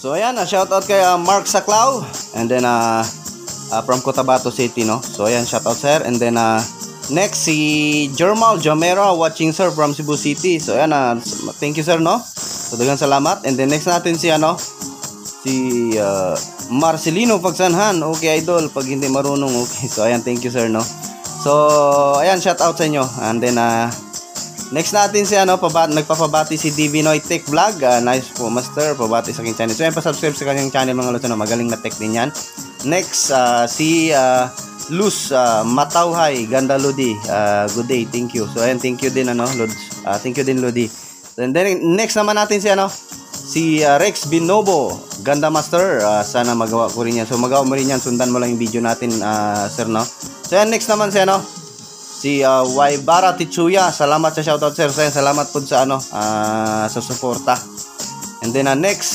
So ayan, shout out kay Mark Saclao, and then from Cotabato City, no. So ayan, shout out sir. And then next si Jermal Jamera watching sir from Cebu City. So ayan, thank you sir, no. So daghang salamat. And then next natin si si Marcelino Pagsanhan. Okay idol, pag hindi marunong, okay. So ayan, thank you sir, no. So ayan, shout out sa inyo. And then next natin si nagpapabati si Divinoy Tech Vlog. Nice po master, pabati sa aking channel. So ayan, pa-subscribe sa kanyang channel mga lods, magaling na tech din yan. Next si Luz Matauhay Ganda Lodi. Good day, thank you. So ayan, thank you din Lods. Thank you din Lodi. And then next naman natin si Rex Binobo Ganda Master. Sana magawa ko rin yan. So magawa mo rin yan, sundan mo lang yung video natin sir, no. So ayan, next naman si Waibara Tichuya. Salamat sa shoutout sir. So, salamat po sa sa suporta. And then next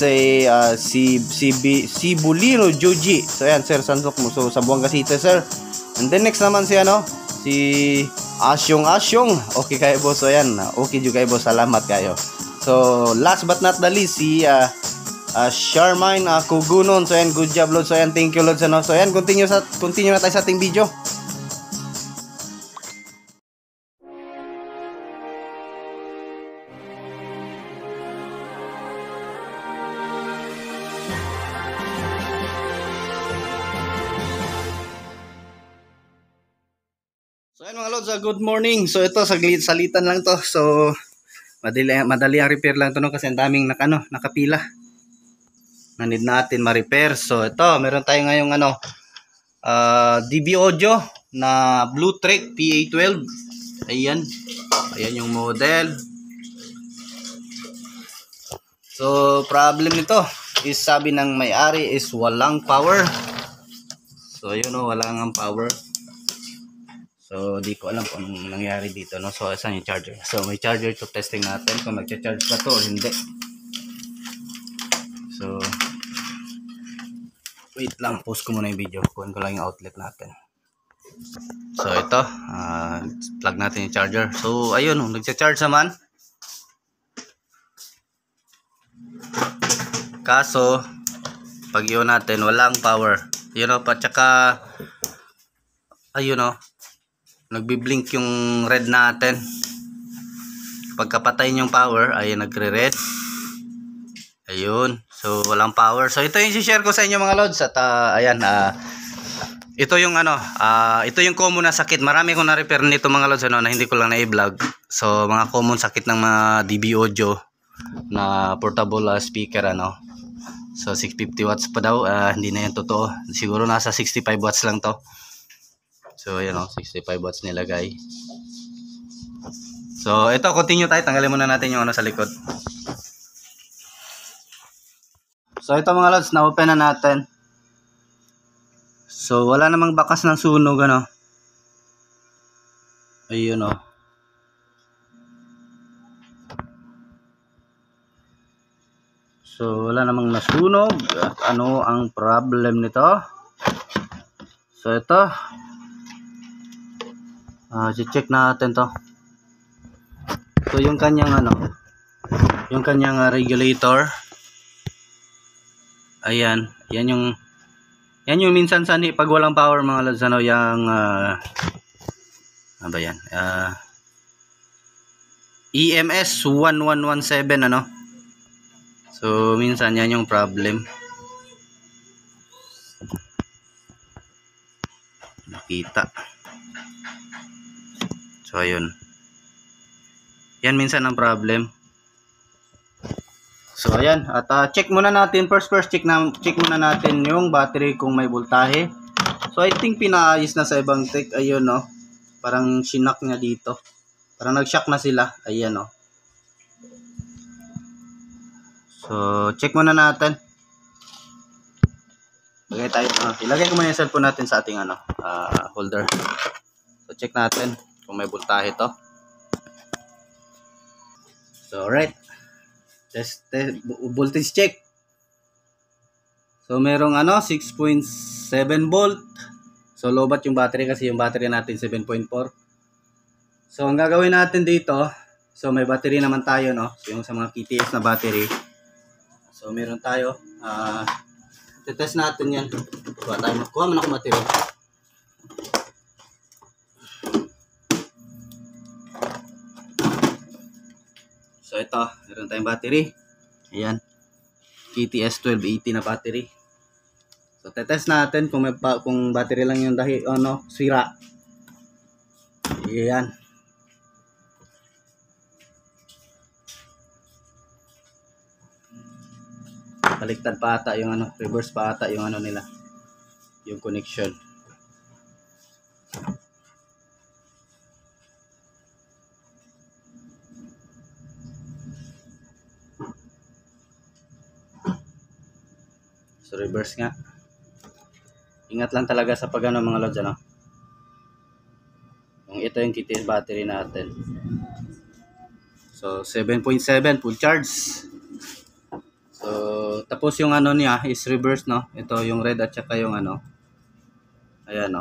si Bulino Joji. So ayan sir, sansok mo so sa Buanga City sir. And then next naman si Asyong. Okay kayo boss. So ayan, okay jud kayo boss. Salamat kayo. So last but not the least si Charmaine Kugunon. So ayan, good job Lord. So ayan, thank you Lord. So ayan, continue na tayo sa ating video. So ayun mga lods, good morning. So ito, salitan lang to. So madali ang repair lang to, no, kasi ang daming nakapila na need natin ma-repair. So ito, meron tayo ngayong DB audio na Blue Trek PA-12. Ayan yung model. So problem nito is, sabi ng may-ari is walang power. So yun, walang ang power. So di ko alam kung anong nangyari dito, no. So saan yung charger? So may charger to, testing natin kung magcha-charge pa to o hindi. So wait lang, pause ko muna yung video. Kunin ko lang yung outlet natin. So ito, plug natin yung charger. So ayun, nagcha-charge naman. Kaso pag yun natin, walang power. Tsaka ayun, nagbi-blink yung red natin. Pagkapatay yung power, ayun, nagre-red. Ayun, so walang power. So ito yung i-share ko sa inyo mga lods. At ayan, ito yung ito yung common na sakit. Marami kong na-repair nito mga lods, na hindi ko lang na-i-vlog. So mga common sakit ng mga DB audio na portable speaker, So 650 watts pa daw, hindi na yan totoo. Siguro nasa 65 watts lang to. So ayan, 65 watts nilagay. So ito, continue tayo. Tanggalin muna natin yung sa likod. So ito mga lods, na-open na natin. So wala namang bakas ng sunog, Ayun, So wala namang nasunog. At ano ang problem nito? So ito, check natin to. So yung kanyang yung kanyang regulator. Ayan, yan yung minsan sani pag walang power mga lods, yung ano ba yan? EMS 1117, So minsan yan yung problem. Nakita. So ayun. Yan minsan ang problem. So ayan, at check muna natin first check muna natin yung battery kung may voltahe. So I think pinaayos na sa ibang tech. Ayun, parang shinak niya dito. Parang nag-shock na sila. Ayan, So check muna natin. Ilagay ko muna yung cellphone natin sa ating holder. So check natin kung may voltahe to. So alright, test voltage check. So merong 6.7 volt. So lobat yung battery kasi yung battery natin 7.4. So ang gagawin natin dito, so may battery naman tayo, So yung sa mga KTS na battery. So meron tayo. Test natin yan. Kuha mo na ako material. So ito, meron tayong battery. Ayan. PA-12 80 na battery. So test natin kung kung battery lang yung sira. Ayan. Baliktad pa ata yung reverse pa ata yung nila. Yung connection. So reverse nga. Ingat lang talaga sa pag mga lods Yung ito yung KTS battery natin. So 7.7 full charge. So tapos yung niya is reverse no. Ito yung red at saka yung Ayan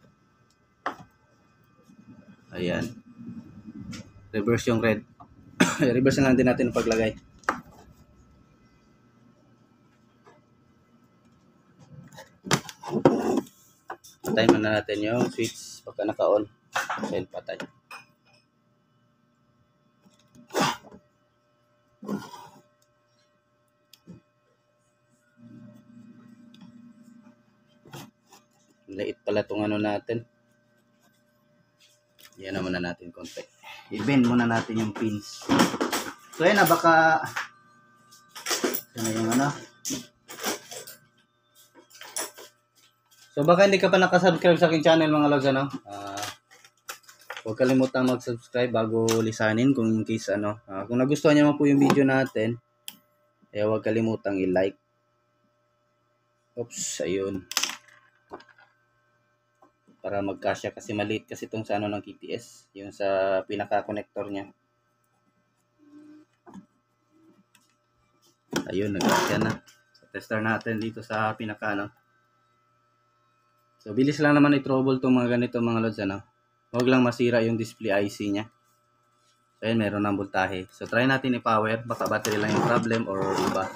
Ayan. Reverse yung red. Reverse na lang din natin ang paglagay. Patayin muna natin yung switch pagka naka-on. Then patay. Lait pala itong natin. Yan na muna natin konti. I-bend muna natin yung pins. So yan na baka yung So baka hindi ka pa nakasubscribe sa aking channel mga lods huwag kalimutang mag-subscribe bago lisanin kung in case kung nagustuhan niyo po yung video natin, huwag kalimutang i-like. Oops, ayun. Para magkasya kasi maliit kasi itong sa ng KTS, yung sa pinaka-connector niya. Ayun, nagkasya na. So tester natin dito sa pinaka So bilis lang naman i-trouble itong mga ganito mga lods Huwag lang masira yung display IC niya. So ayun, meron ng voltahe. So try natin i-power, baka battery lang yung problem or iba.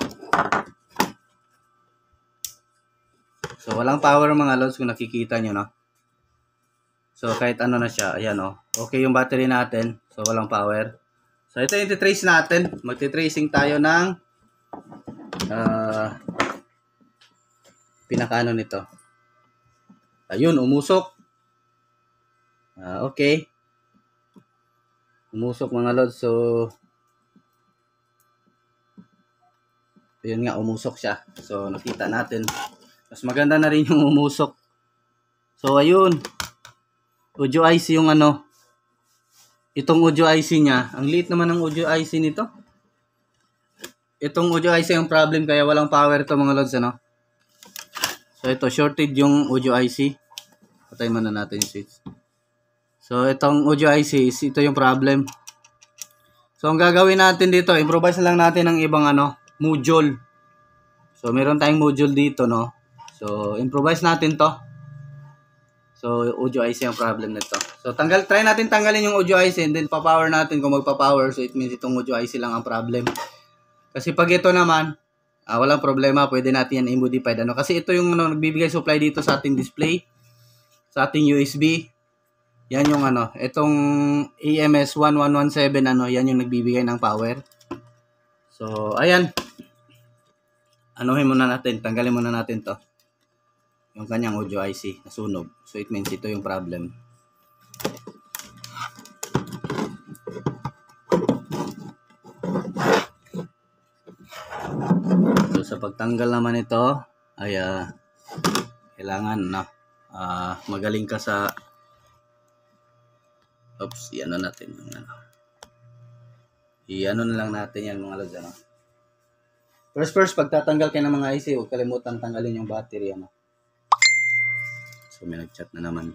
So walang power mga lods kung nakikita nyo So kahit na siya, ayan okay yung battery natin. So walang power. So ito yung iti-trace natin. Magti-tracing tayo ng pinaka nito. Ayun, umusok. Okay. Umusok mga lods. So ayun nga, umusok siya. So nakita natin. Mas maganda na rin yung umusok. So ayun. Audio IC yung Itong audio IC niya. Ang liit naman ng audio IC nito. Itong audio IC yung problem kaya walang power ito mga lods So ito, shorted yung audio IC. Patay muna natin yung switch. So itong audio IC is ito yung problem. So ang gagawin natin dito, improvise lang natin ng ibang module. So meron tayong module dito So improvise natin to. So audio IC ang problem nito. So try natin tanggalin yung audio IC and then pa-power natin kung magpa-power. So it means itong audio IC lang ang problem. Kasi pag ito naman, walang problema, pwede natin yan i-modify. Kasi ito yung nagbibigay supply dito sa ating display, sa ating USB. Yan yung itong EMS 1117 yan yung nagbibigay ng power. So ayan. Muna natin, tanggalin muna natin to. Yung kanyang audio IC nasunog. So it means ito yung problem. So sa pagtanggal naman ito ay kailangan magaling ka sa iano natin yung iano na lang natin yan mga lods First pagtatanggal kayo ng mga IC, huwag kalimutan tanggalin yung battery So may nag-chat na naman.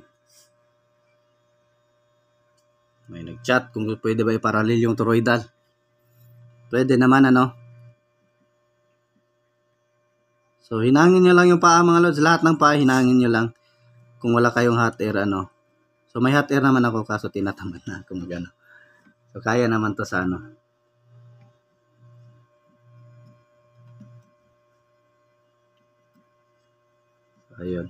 May nag-chat kung pwede ba i-parallel yung toroidal. Pwede naman So hinangin nyo lang yung paa mga lods. Lahat ng paa hinangin nyo lang. Kung wala kayong hot air So may hot air naman ako kaso tinatamad na ako So kaya naman to sa Ayun.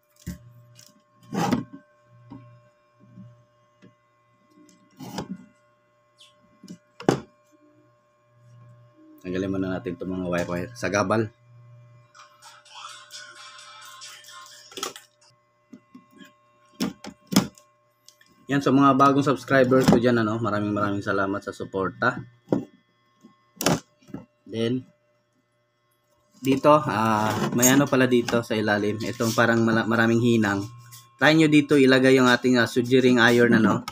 Tanggalin muna natin itong mga wire-wire sa gabal. Yan, sa mga bagong subscribers ko dyan, maraming salamat sa suporta. Then, dito, may pala dito sa ilalim. Itong parang maraming hinang. Try nyo dito ilagay yung ating suturing iron,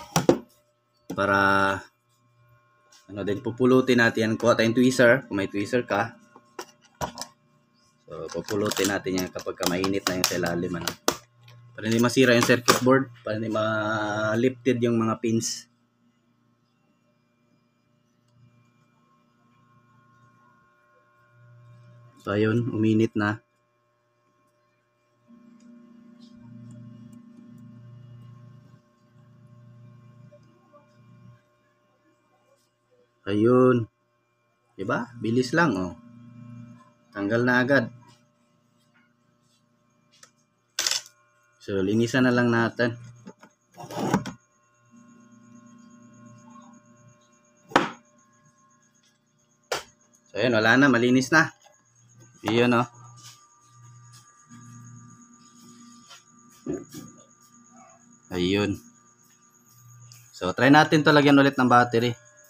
para, din pupulutin natin yan. Kuha tayong tweezer, kung may tweezer ka. So, pupulutin natin yan kapag mainit na yung sa ilalim, para hindi masira yung circuit board, para hindi ma-lifted yung mga pins. So ayun, uminit na. Ayun. Diba? Bilis lang, oh. Tanggal na agad. So, linisan na lang natin. So, ayun, wala na. Malinis na. Ayun, oh. Ayun. So, try natin to lagyan ulit ng battery.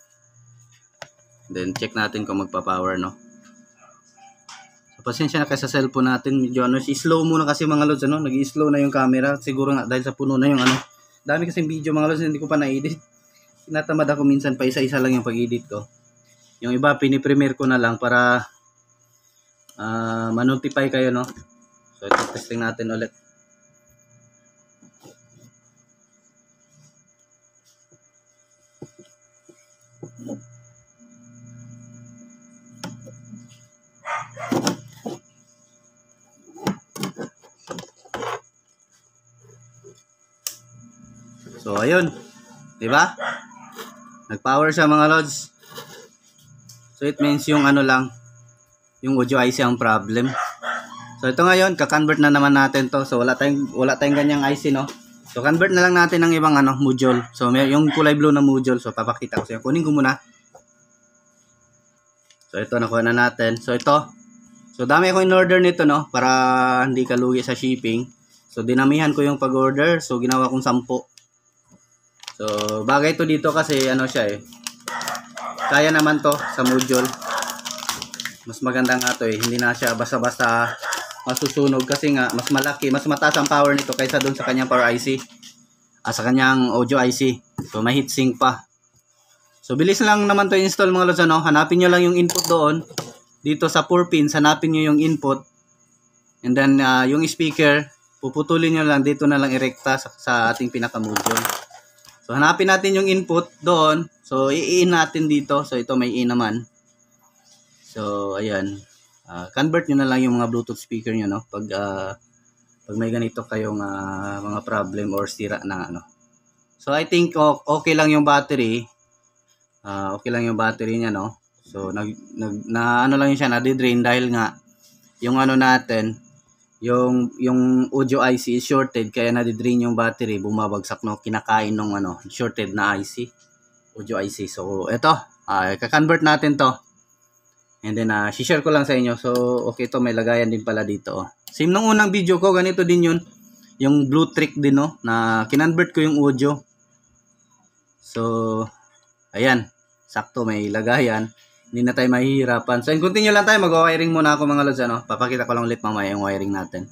Then, check natin kung magpa-power, no? Pasensya na kayo sa cellphone natin, medyo slow muna kasi mga lods, nag-i-slow na yung camera, siguro nga dahil sa puno na yung dami kasing video mga lods, hindi ko pa na-edit. Tinatamad ako minsan, pa isa-isa lang yung pag-edit ko. Yung iba, pinipremiere ko na lang para ma-notify kayo, no? So, ito, testing natin ulit. So, ayun. Diba? Nag-power siya mga lods. So, it means yung lang, yung audio IC ang problem. So, ito ngayon, ka-convert na naman natin to. So, wala tayong ganyang IC, no? So, convert na lang natin ng ibang module. So, may yung kulay blue na module. So, papakita ko sa inyo. Kunin ko muna. So, ito, nakuha na natin. So, ito. So, dami ako in-order nito, no? Para hindi ka lugi sa shipping. So, dinamihan ko yung pag-order. So, ginawa kong 10. So, bagay to dito kasi siya kaya naman to sa module. Mas maganda nga to hindi na siya basta-basta masusunog kasi nga mas malaki, mas mataas ang power nito kaysa doon sa kanyang power IC. Sa kanyang audio IC. So, may heatsink pa. So, bilis lang naman to install mga lods, hanapin nyo lang yung input doon. Dito sa 4 pins, hanapin nyo yung input. And then, yung speaker, puputulin nyo lang, dito na lang irekta sa ating pinaka-module. So, hanapin natin yung input doon. So, i-in natin dito. So, ito may in naman. So, ayan. Convert nyo na lang yung mga Bluetooth speaker nyo, no? Pag may ganito kayong mga problem or sira na, So, I think okay lang yung battery. Okay lang yung battery niya, no? So, lang yun siya, nadi-drain dahil nga, yung natin, yung audio IC is shorted kaya nadi-drain yung battery, bumabagsak, no, kinakain ng shorted na IC, audio IC. So ito, i-convert natin to and then share ko lang sa inyo. So okay, to may lagayan din pala dito, same nung unang video ko, ganito din yun, yung blue trick din, no, na kinonvert ko yung audio. So ayan, sakto may lagayan, hindi na tayo mahihirapan. So, continue lang tayo. Mag-wiring muna ako mga lods, Papakita ko lang ulit mamaya yung wiring natin.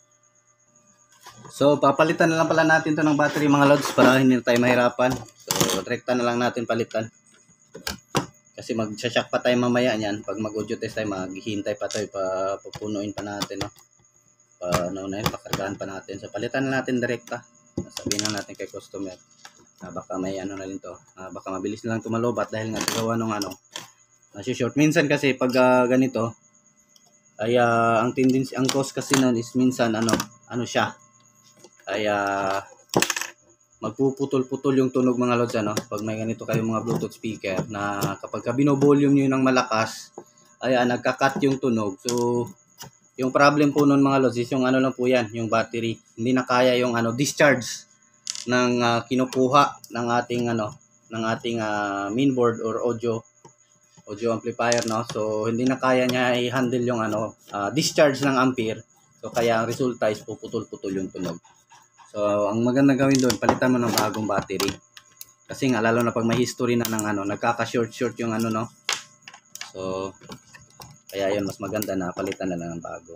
So, papalitan na lang pala natin to ng battery mga lods para hindi na tayo mahirapan. So, direkta na lang natin palitan. Kasi mag-shock pa tayo mamaya niyan. Pag mag-audio test tayo, maghihintay pa tayo, papunuin pa natin, no? Pakargahan pa natin. So, palitan na natin direkta. Sabihin na natin kay customer. Baka may na rin to. Baka mabilis na lang tumalobat dahil nga gawa nung short. Minsan kasi pag ganito ay ang tendency, ang cause kasi nun is minsan siya ay magpuputol-putol yung tunog mga lods, pag may ganito kayong mga Bluetooth speaker na kapag bino-volume niyo ng malakas ay nagka-cut yung tunog. So Yung problem po nun mga lods is yung ano lang po yan, yung battery. Hindi na kaya yung ano discharge ng kinukuha ng ating ano ng ating mainboard or audio amplifier, no. So hindi na kaya niya i-handle yung ano discharge ng ampere. So kaya ang resulta is puputol-putol yung tunog. So ang magandang gawin doon, palitan mo ng bagong battery. Kasi nga lalo na pag may history na ng ano, nagkaka-short yung ano, no. So kaya yun, mas maganda na palitan na lang ng bago.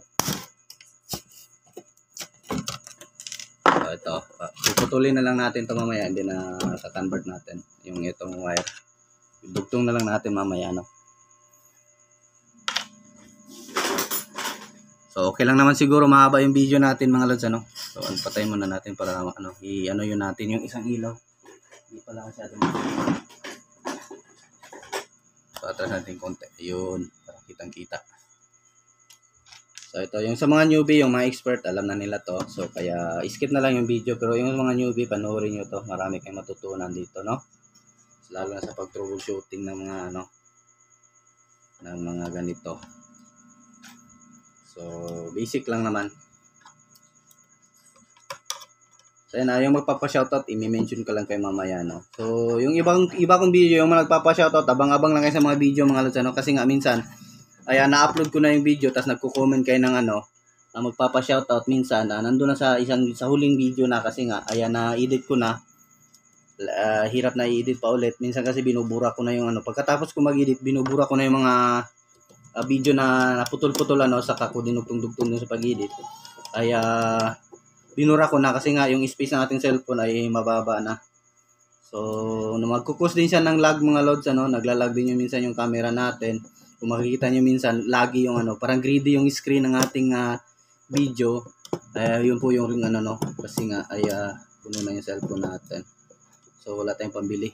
So ito, puputulin na lang natin ito mamaya, hindi na sa-convert natin yung itong wire. Dugtong na lang natin mamaya, no. So okay lang naman siguro, mahaba yung video natin mga lods, ano. So patayin muna natin para ano, i-ano yun natin yung isang ilaw. Hindi pala masyado. So atras natin konti, yun, para kitang-kita. So ito, yung sa mga newbie, yung mga expert, alam na nila to. So kaya skip na lang yung video, pero yung mga newbie, panoorin nyo to. Marami kayong matutunan dito, no. So, lalo na sa pag-troubleshooting ng mga ano, ng mga ganito. So basic lang naman. So yan, yung magpapa-shoutout, i-mention ko lang kay mamaya, no. So yung iba kong video, yung mga nagpapa-shoutout, abang-abang lang kayo sa mga video mga lods, ano, kasi nga minsan ayan, na-upload ko na yung video, tapos nagko-comment kayo ng ano, magpapa-shoutout minsan, nandun na sa huling video na, kasi nga ayan, na-edit ko na. Hirap na i-edit pa ulit. Minsan kasi binubura ko na yung ano, pagkatapos ko mag-edit, binubura ko na yung mga video na naputol-putol, ano, saka ko dinugtong-dugtong sa pag-edit. Ay binura ko na kasi nga yung space ng ating cellphone ay mababa na. So magkukos din siya ng lag mga lods, ano, naglalag din yung minsan yung camera natin. Kung makikita nyo minsan, lagi yung ano, parang greedy yung screen ng ating video. Yun po yung ring ano, no, kasi nga ay puno na yung cellphone natin. So wala tayong pambili.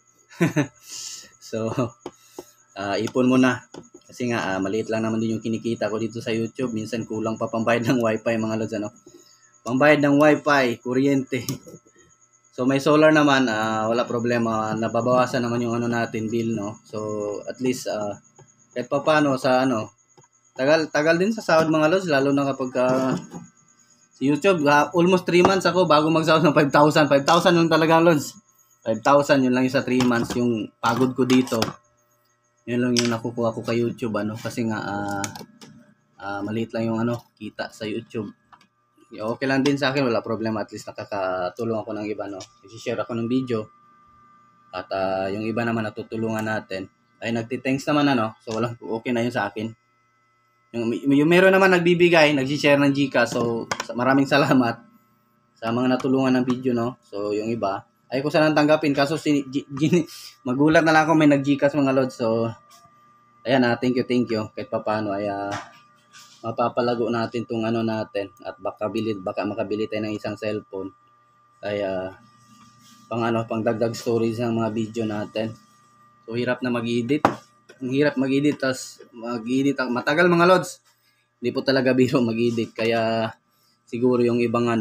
So ipon muna. Kasi nga maliit lang naman din yung kinikita ko dito sa YouTube. Minsan kulang pa pambayad ng wifi mga lods, ano. Pambayad ng wifi, kuryente. So may solar naman, wala problema. Nababawasan naman yung ano natin bill, no. So at least kahit pa paano sa ano, tagal din sa sahod mga lods, lalo na kapag si YouTube, almost 3 months ako bago magsahod ng 5,000 lang talaga lods. 5,000 yun lang yung sa 3 months yung pagod ko dito. Yun lang yung nakukuha ko kay YouTube, ano, kasi nga maliit lang yung ano kita sa YouTube. Okay lang din sa akin, wala problema, at least nakakatulong ako ng iba, no. I-share ako ng video at yung iba naman natutulungan natin ay nagti-thanks naman, ano. So wala, okay na yun sa akin. Yung meron naman nagbibigay, nag-share ng Gcash. So maraming salamat sa mga natulungan ng video, no. So yung iba ay ko sanang tanggapin, kaso magulat na lang ako may nag-Gcash mga lods. So ayan, thank you kahit papaano ay mapapalago natin tong ano natin, at baka makabili tayo ng isang cellphone ay pang dagdag storage ng mga video natin. So hirap na mag-edit. Ang hirap mag-edit, tas mag-edit matagal mga lods. Hindi po talaga biro mag-edit, kaya siguro yung ibang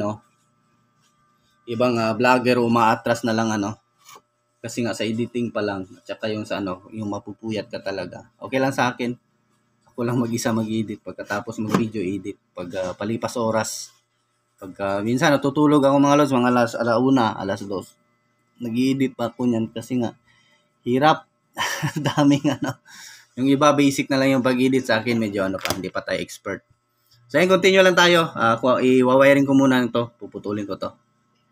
vlogger umaatras na lang, ano. Kasi nga sa editing pa lang, at saka yung sa ano, yung mapupuyat ka talaga. Okay lang sa akin. Ako lang mag-isa mag-edit, pagkatapos mag-video edit pag palipas oras. Pag minsan natutulog ako mga lods, mga alas 2. Nag-edit pa ako niyan kasi nga hirap. Daming ano. Yung iba basic na lang yung pag-edit, sa akin medyo ano pa, hindi pa tayo expert. So ayun, continue lang tayo. I-wiring ko muna ito, puputulin ko to.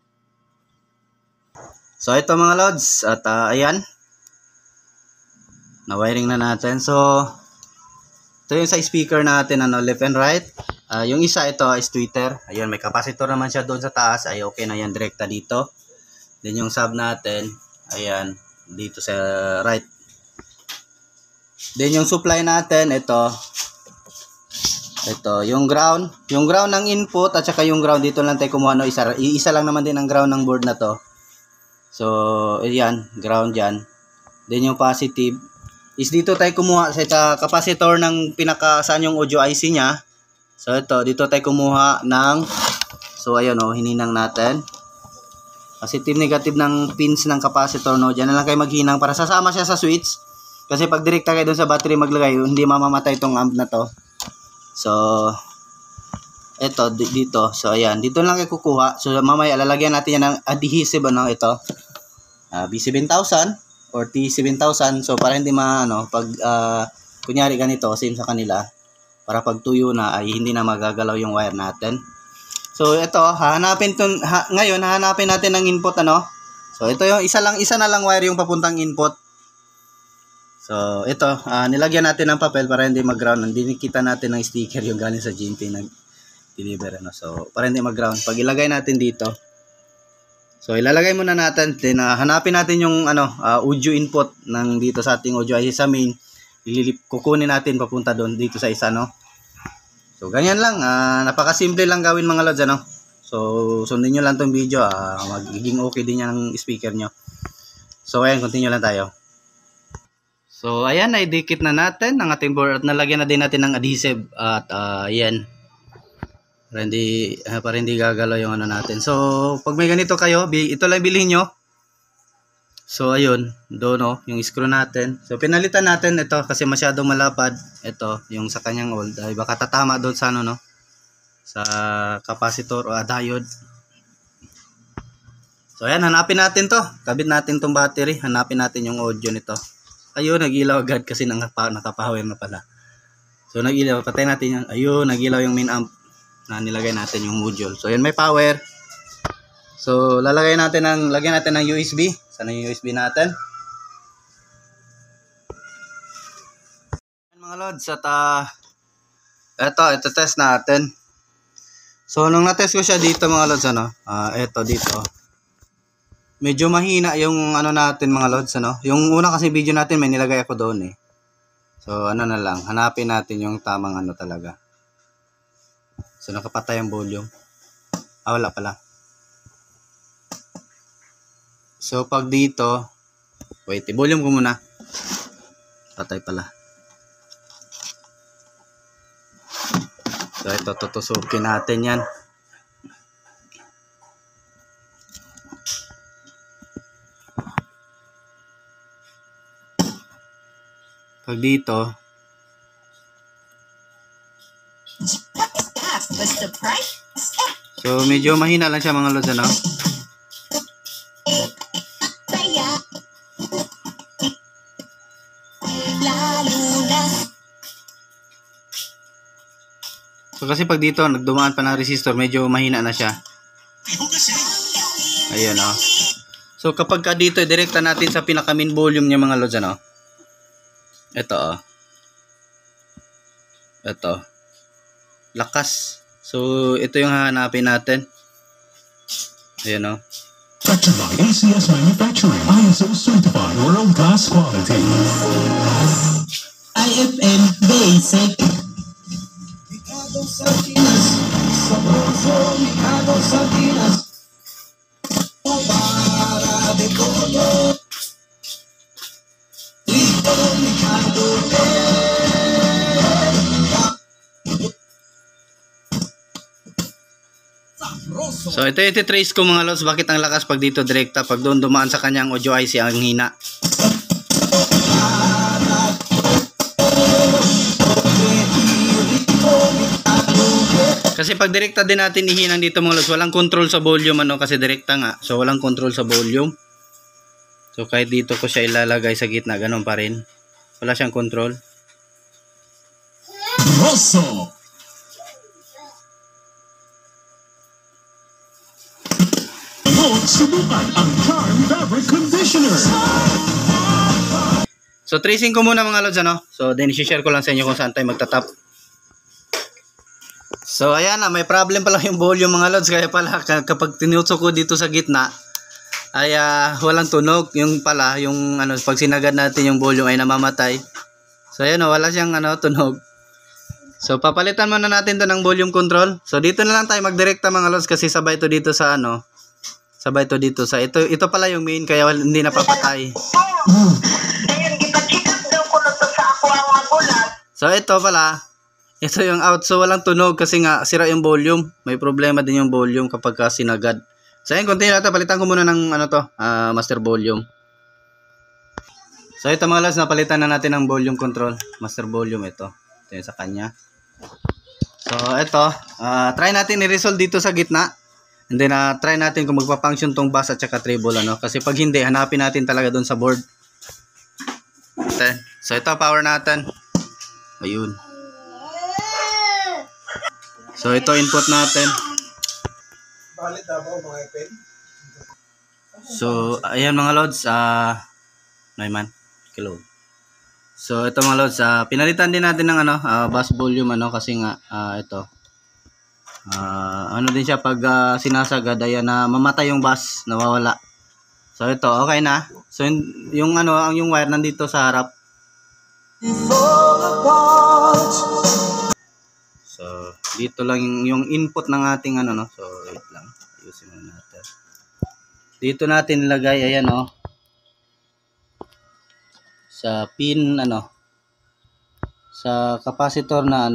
So ito mga lods, at ayan, na-wiring na natin. So ito yung sa speaker natin, ano, left and right. Yung isa, ito is tweeter. Ayun, may capacitor naman siya doon sa taas. Ay okay na yan, direkta dito. Then yung sub natin, ayan, dito sa right. Then yung supply natin, ito yung ground ng input, at saka yung ground dito lang tayo kumuha, no. Isa lang naman din ang ground ng board na to. So ayan, ground dyan. Then yung positive is dito tayo kumuha sa capacitor ng saan yung audio IC nya. So ito, dito tayo kumuha ng, so ayun, hininang natin. Positive, negative ng pins ng capacitor, no. Diyan na lang kayo maghinang para sasama siya sa switch. Kasi pag direkta kayo doon sa battery maglagay, hindi mamamatay itong amp na to. So ito dito. So ayan, dito lang kayo kukuha. So mamaya lalagyan natin yan ng adhesive ano ito. B7000 or T7000. So para hindi pag kunyari ganito same sa kanila, para pag tuyo na ay hindi na magagalaw yung wire natin. So ito, ngayon hahanapin natin ng input ano. So ito yung isa na lang wire yung papuntang input. So ito, nilagyan natin ng papel para hindi mag-ground. Hindi kita natin ng sticker yung galing sa GNP nag-deliver ano. So para hindi mag-ground. Pag ilagay natin dito. So ilalagay muna natin, then hanapin natin yung audio input ng dito sa ating audio IC sa main. Kukunin natin papunta doon dito sa isa no. So ganyan lang, napakasimple lang gawin mga lods ano. So sundin niyo lang tong video, magiging okay din yan ang speaker nyo. So ayan, continue lang tayo. So ayan, naidikit na natin ang ating board at nalagyan na din natin ng adhesive at ayan. Para hindi gagalaw yung natin. So pag may ganito kayo, ito lang bilhin nyo. So ayun, doon yung screw natin. So pinalitan natin ito kasi masyadong malapad. Ito, yung sa kanyang old. Ay baka tatama doon sa sa capacitor o diode. So ayan, hanapin natin to. Kabit natin tong battery. Hanapin natin yung audio nito. Ayun, nagilaw agad kasi nakapower na pala. So nagilaw, patay natin yan. Ayun, nagilaw yung main amp na nilagay natin yung module. So ayan, may power. So lagyan natin ng USB. Sana yung USB natin. Mga lods, at ito test natin. So nung na-test ko siya dito mga lods ito dito. Medyo mahina yung natin mga lods Yung una kasi video natin may nilagay ako doon So na lang, hanapin natin yung tamang talaga. So nakapatay ang volume. Wala pala. So pag dito, wait, i-volume ko muna. Patay pala. So ito, tutusukin natin yan. Pag dito, so medyo mahina lang siya mga lods So kasi pag dito nagdumaan pa ng resistor, medyo mahina na siya. Ayun So kapag dito direkta natin sa pinaka main volume niya mga lods Ito Ito. Lakas. So ito yung hahanapin natin. Ayun Structured by ACS Manufacturing, ISO certified world class quality. IFM Basic. So ito yung iti-trace ko mga lods, bakit ang lakas pag dito direkta, pag doon dumaan sa kanyang audio IC ang hina. Kasi pag direkta din natin ihinang dito mga lods, walang control sa volume kasi direkta nga. So walang control sa volume. So kahit dito ko siya ilalagay sa gitna, ganun pa rin. Wala siyang control. Rosso. Subukan ang Charm Fabric Conditioner. So tracing ko muna mga lods So then i-share ko lang sa inyo kung saan tayo magtatap. So ayan may problem pala yung volume mga lods, kaya pala kapag tinutso ko dito sa gitna ay walang tunog. Yung pala yung pag sinagad natin yung volume ay namamatay. So ayan wala siyang tunog. So papalitan muna natin to ng volume control. So dito na lang tayo magdirekta mga lods kasi sabay to dito sa sabay to dito sa ito pala yung main, kaya hindi napapatay. So ito pala, ito yung out, so walang tunog kasi nga sira yung volume. May problema din yung volume kapag sinagad. So ayun, continue natin, palitan ko muna ng master volume. So ito mga lods, napalitan na natin ng volume control, master volume ito yung sa kanya. So, ito. Try natin i-resolve dito sa gitna. And then, try natin kung magpa-function tong bass at saka treble, ano. Kasi pag hindi, hanapin natin talaga doon sa board. Okay. So, ito, power natin. Ayun. So, ito, input natin. So, ayan mga lods. Naiman. Kilo. So, ito mga lods. Pinalitan din natin ng bass volume, ano. Kasi nga, ito. Ano din siya pag sinasagad, ayan na mamatay yung bass, nawawala. So ito, okay na. So yung yung wire nandito sa harap. So dito lang yung input ng ating no. So wait lang. Ayusin muna natin. Dito natin ilagay ayan sa pin sa capacitor na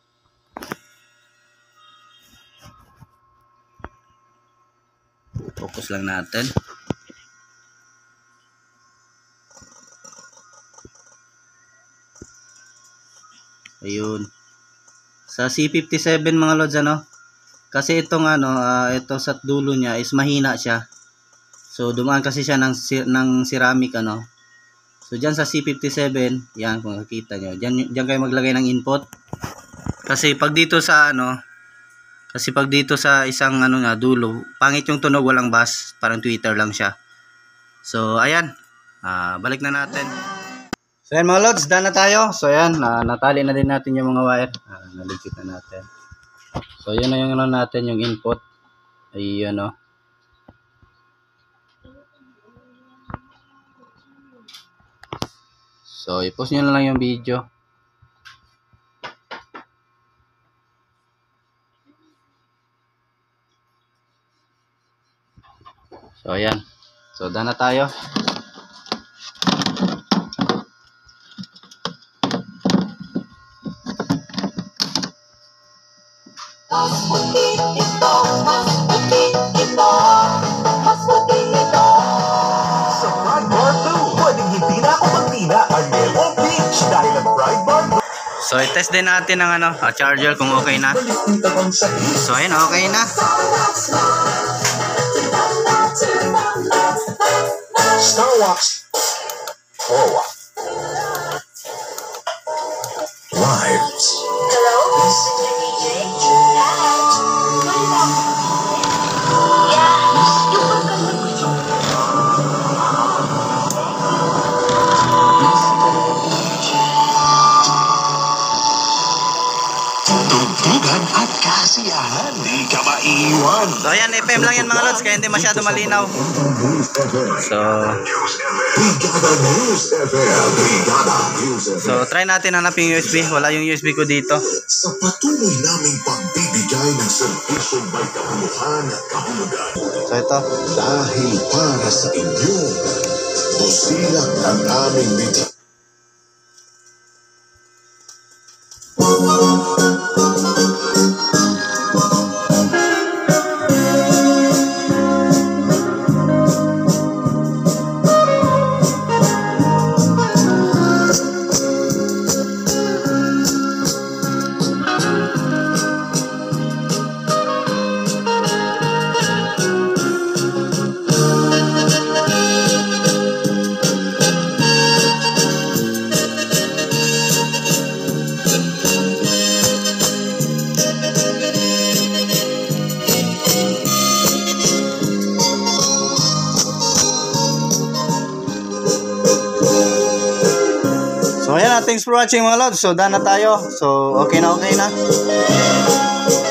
focus lang natin. Ayun. Sa C57 mga lods kasi itong ito sa dulo niya is mahina siya. So dumaan kasi siya ng ceramic So diyan sa C57, yan kung nakikita niyo. Diyan kayo maglagay ng input. Kasi pag dito sa isang dulo, pangit yung tunog, walang bass, parang tweeter lang siya. So ayan, balik na natin. So ayan mga lods, done na tayo. So ayan, natali na din natin yung mga wire. Naligit na natin. So yun na yung natin, yung input. Ayun So i-post nyo na lang yung video. So ayan. So done na tayo. Sa Fried Bar Blue, pwedeng hindi na ako magtina ang Yellow Beach dahil ang Fried Bar Blue. So i-test din natin ang charger kung okay na. So ayun, okay na. Starwax Pro Lives. Hello, Mr. DJ. Tugtugan at kasiyahan, di ka maiiwan. So ayan, FM lang yan mga lods, kaya hindi masyado malinaw. So Brigada News FM. Brigada News FM. So try natin hanapin yung USB. Wala yung USB ko dito. Sa patuloy naming pagbibigay ng serbisyong may kabuluhan at kahulugan. So ito. Dahil para sa inyo, busilak ang aming video. So ayan, thanks for watching mga lods. So done na tayo. So okay na.